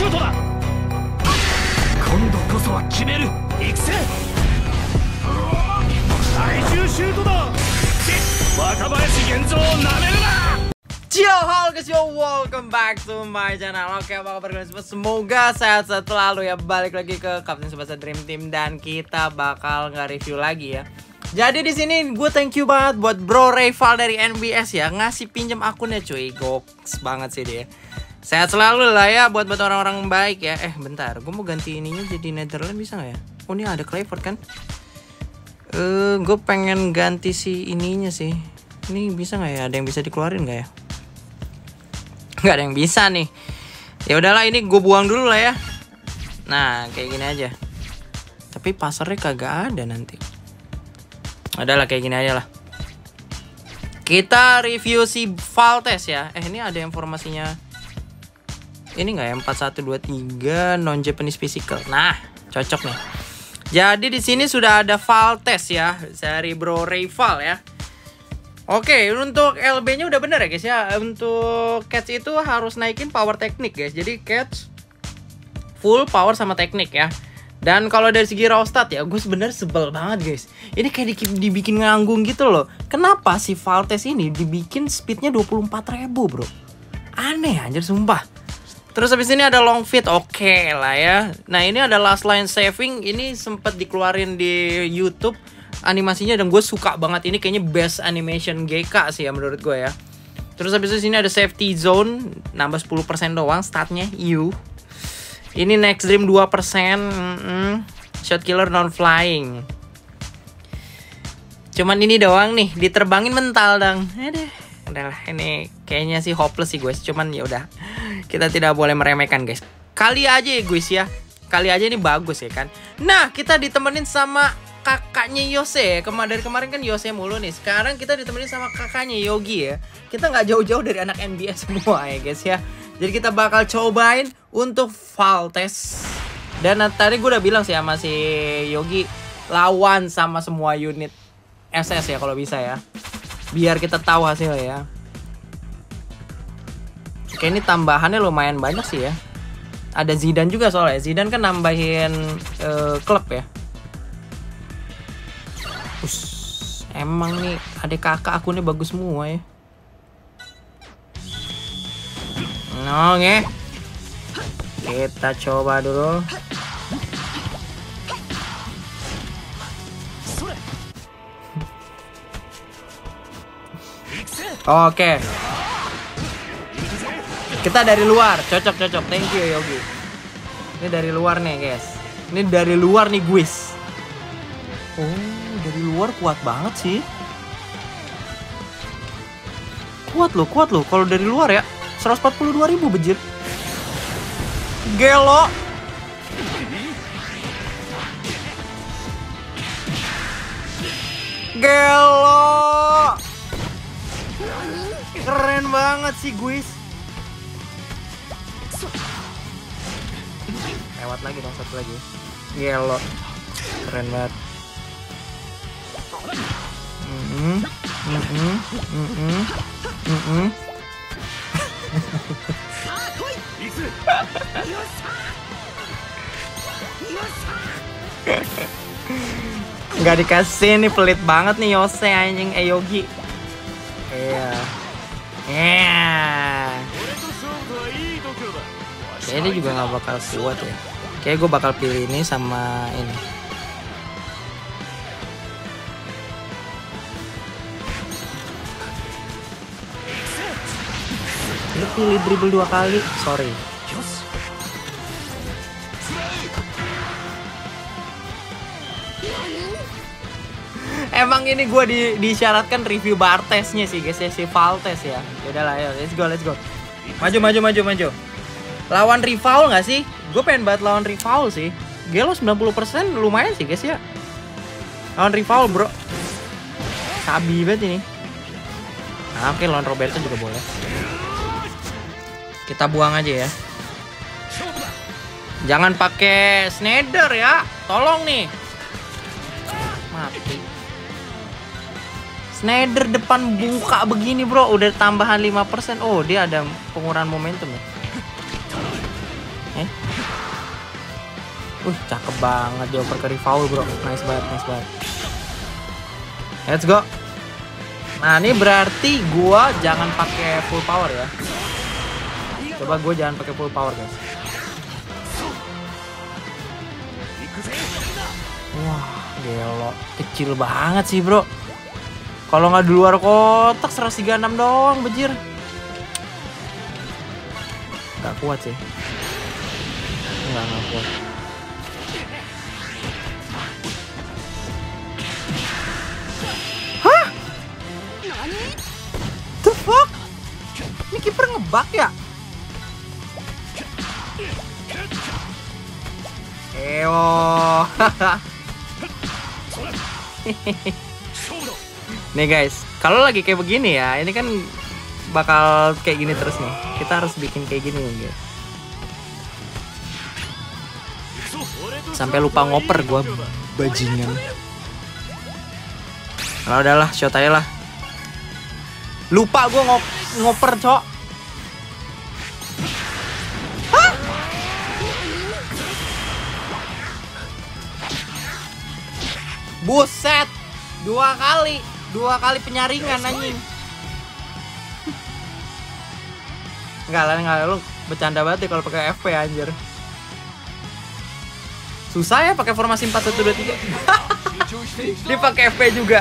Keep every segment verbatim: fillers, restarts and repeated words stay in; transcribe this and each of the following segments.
Yo, halo guys, yo, welcome back to my channel. Oke, apa kabar kalian semua? Semoga sehat-sehat selalu ya. Balik lagi ke Captain Tsubasa Dream Team dan kita bakal nge-review lagi ya. Jadi di sini gue thank you banget buat Bro Rayval dari N B S ya, ngasih pinjam akunnya cuy. Goks banget sih dia. Sehat selalu lah ya buat buat orang-orang baik ya. Eh bentar, gue mau ganti ininya jadi Netherlands bisa nggak ya? Oh ini ada Clifford kan? Eh, uh, gue pengen ganti si ininya sih. Ini bisa nggak ya? Ada yang bisa dikeluarin nggak ya? Nggak ada yang bisa nih. Ya udahlah, ini gue buang dulu lah ya. Nah kayak gini aja. Tapi pasarnya kagak ada nanti. Adalah kayak gini aja lah. Kita review si Valtes ya. Eh ini ada informasinya. Ini nggak ya? empat satu dua tiga non Japanese physical. Nah cocok nih. Jadi di sini sudah ada Valtes ya dari Bro Rayval ya. Oke, untuk L B-nya udah bener ya guys ya. Untuk catch itu harus naikin power teknik guys. Jadi catch full power sama teknik ya. Dan kalau dari segi raw stat ya, gue sebenarnya sebel banget guys. Ini kayak di, dibikin nganggung gitu loh. Kenapa si Valtes ini dibikin speednya dua puluh empat ribu bro? Aneh anjir sumpah. Terus habis ini ada long fit, oke okay lah ya. Nah ini ada last line saving. Ini sempat dikeluarin di YouTube animasinya dan gue suka banget. Ini kayaknya best animation G K sih ya menurut gue ya. Terus habis itu sini ada safety zone, nambah sepuluh persen doang statnya. You. Ini next dream dua persen. mm -mm. Shot killer non flying. Cuman ini doang nih, diterbangin mental dong. Aduh, udahlah ini kayaknya sih hopeless sih guys. Cuman ya udah, kita tidak boleh meremehkan guys. Kali aja ya guys ya. Kali aja ini bagus ya kan. Nah, kita ditemenin sama kakaknya Yose. Kema dari kemarin kan Yose mulu nih. Sekarang kita ditemenin sama kakaknya Yogi ya. Kita nggak jauh-jauh dari anak N B S semua ya guys ya. Jadi kita bakal cobain untuk Valtes. Dan tadi gue udah bilang sih sama si Yogi, lawan sama semua unit S S ya kalau bisa ya. Biar kita tahu hasilnya ya. Oke, ini tambahannya lumayan banyak sih ya. Ada Zidane juga soalnya. Zidane kan nambahin uh, klub ya. Ush, emang nih adik kakak akunnya bagus semua ya. Oke, kita coba dulu. Oke, kita dari luar, cocok cocok. Thank you Yogi. Ini dari luar nih guys. Ini dari luar nih guys. Oh, dari luar kuat banget sih. Kuat loh, kuat loh. Kalau dari luar ya, seratus empat puluh dua ribu bejir. Gelo. Gelo. Keren banget sih guys. Lewat lagi dong satu lagi. Gelo. Keren banget. Mm-mm, mm-mm, mm-mm, mm-mm. Nggak dikasih nih, pelit banget nih Yose anjing. Eh Yogi. Iya. Iya. Kayaknya dia juga nggak bakal kuat ya. Kayaknya gue bakal pilih ini sama ini. Lu pilih dribble dua kali, sorry. Emang ini gue di, disyaratkan review Bartesnya sih guys ya, si Valtes ya. Yaudahlah ayo, let's go, let's go. Maju, maju, maju, maju. Lawan Rival nggak sih? Gue pengen banget lawan Rival sih. Gelo sembilan puluh persen lumayan sih guys ya. Lawan Rival bro. Sabi banget ini. Nah, oke, lawan Roberto juga boleh. Kita buang aja ya. Jangan pakai Schneider ya. Tolong nih. Mati. Schneider depan buka begini bro. Udah tambahan lima persen. Oh dia ada pengurangan momentum ya. Eh Uh, cakep banget dioper ke Rivaul bro. Nice banget, nice banget. Let's go. Nah ini berarti gua jangan pakai full power ya. Coba gue jangan pakai full power guys. Wah gelo, kecil banget sih bro. Kalau nggak di luar kotak seratus tiga puluh enam doang bejir. Gak kuat sih. Enggak, nggak kuat. Hah? The fuck? Ini kiper ngebug ya? Ewo. Nih guys, kalau lagi kayak begini ya, ini kan bakal kayak gini terus nih. Kita harus bikin kayak gini nih guys. Sampai lupa ngoper gua bajingan. Nah udahlah, shot aja lah. Lupa gua ngop ngoper, cok. Hah? Buset, dua kali, dua kali penyaringan anjing. Enggak lah, enggak, lu bercanda banget ya kalau pakai F P anjir. Susah ya pakai formasi empat satu dua tiga. Dia pakai F P juga.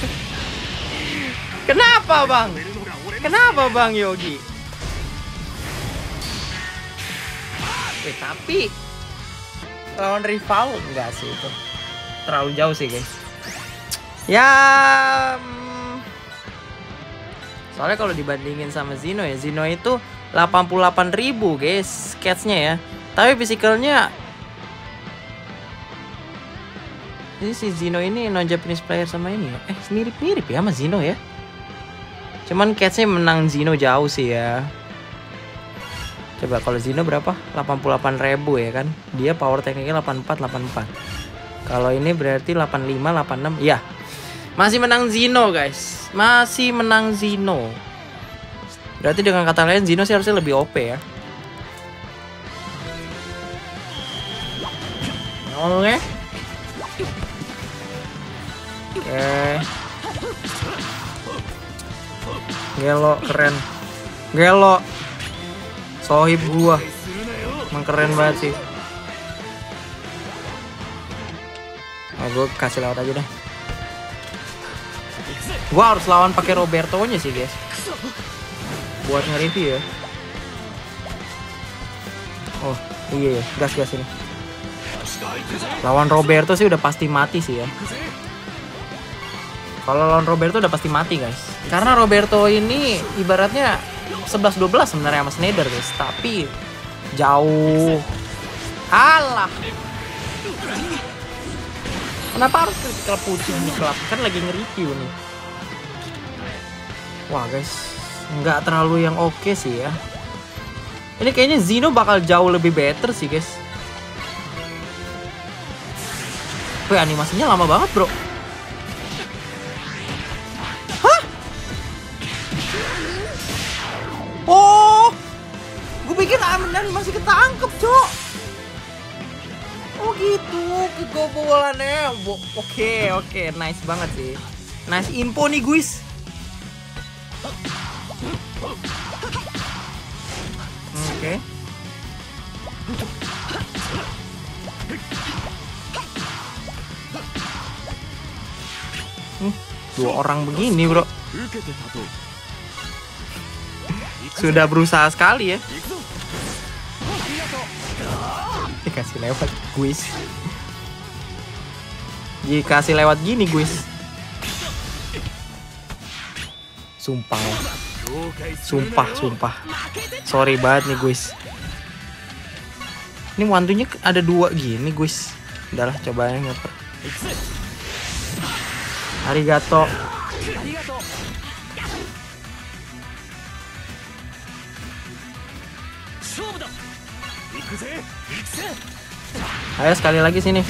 Kenapa, Bang? Kenapa, Bang Yogi? Eh, tapi lawan rival enggak sih itu. Terlalu jauh sih, guys. Ya hmm, soalnya kalau dibandingin sama Zino ya, Zino itu delapan puluh delapan ribu guys catch-nya ya. Tapi physicalnya ini si Zino ini non Japanese player sama ini ya. Eh mirip-mirip ya sama Zino ya. Cuman catch-nya menang Zino jauh sih ya. Coba kalau Zino berapa? delapan puluh delapan ribu ya kan. Dia power tekniknya delapan puluh empat delapan puluh empat. Kalau ini berarti delapan puluh lima delapan puluh enam. Ya. Masih menang Zino guys. Masih menang Zino. Berarti dengan kata lain Zino sih harusnya lebih O P ya. Oke. Oke. Gelo keren. Gelo. Sohib gua. Emang keren banget sih. Nah, gue kasih lewat aja deh. Gue harus lawan pakai Roberto-nya sih guys. Buat nge-review ya. Oh iya ya, gas-gas ini. Lawan Roberto sih udah pasti mati sih ya. Kalau lawan Roberto udah pasti mati guys. Karena Roberto ini ibaratnya sebelas dua belas sebenarnya sama Schneider guys. Tapi jauh. Alah. Kenapa harus critical putih di klub? Kan lagi nge-review nih. Wah guys, nggak terlalu yang oke okay sih ya. Ini kayaknya Zino bakal jauh lebih better sih guys. Wih animasinya lama banget bro. Hah? Oh, gue pikir animasi ketangkep cok. Oh gitu, kebobolannya. Oke, oke, nice banget sih. Nice info nih guys. Oke. Hmm, dua orang begini, bro. Sudah berusaha sekali ya. Dikasih lewat guys. Dikasih lewat gini guys. Sumpah. Sumpah, sumpah. Sorry banget nih guys. Ini wantunya ada dua gini guys. Udahlah coba yang ngoper. Arigato. Ayo sekali lagi sini.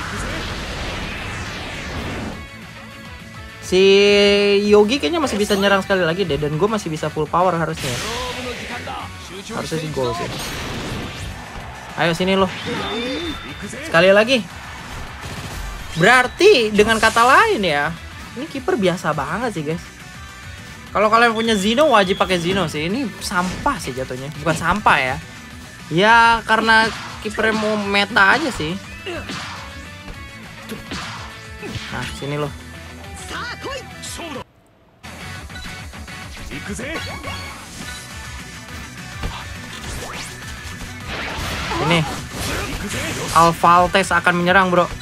Si Yogi kayaknya masih bisa nyerang sekali lagi deh. Dan gue masih bisa full power harusnya. Harusnya sih gol sih. Ayo sini lo. Sekali lagi. Berarti dengan kata lain ya, ini kiper biasa banget sih guys. Kalau kalian punya Zeno wajib pakai Zeno sih. Ini sampah sih jatuhnya. Bukan sampah ya. Ya karena kipernya mau meta aja sih. Nah sini loh. Ini Alvaltes akan menyerang bro.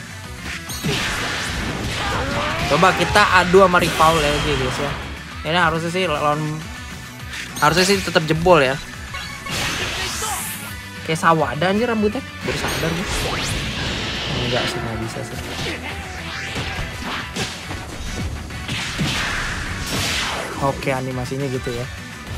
Coba kita adu sama rival ya guys ya. Ini harusnya sih lawan, harusnya sih tetap jebol ya. Kayak Sawada anjir rambutnya. Baru sadar gue. Enggak sih, nggak bisa sih. Oke, animasinya gitu ya.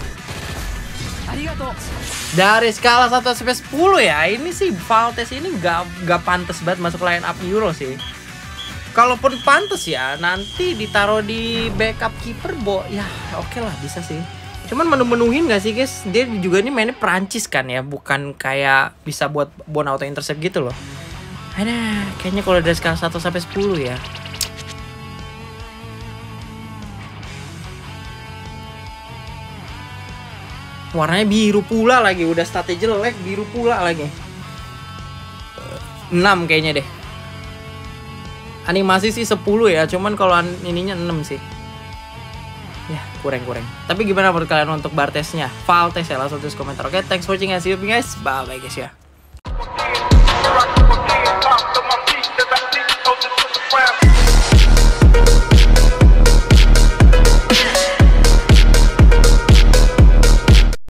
Dari skala satu sampai sepuluh ya, ini sih Valtes ini nggak nggak pantas banget masuk line up Euro sih. Kalaupun pantas ya, nanti ditaruh di backup keeper, bo, ya oke okay lah bisa sih. Cuman menu-menuhin gak sih guys? Dia juga ini mainnya Perancis kan ya, bukan kayak bisa buat bon auto intercept gitu loh. Ada, kayaknya kalau dari skala satu sampai sepuluh ya. Warnanya biru pula lagi, udah statnya jelek, biru pula lagi. enam kayaknya deh. Animasi sih sepuluh ya, cuman kalau ininya enam sih. Ya, kurang-kurang. Tapi gimana menurut kalian untuk Bartesnya? Valtes ya, langsung tulis komentar. Oke, thanks for watching and see you guys. Bye-bye guys ya.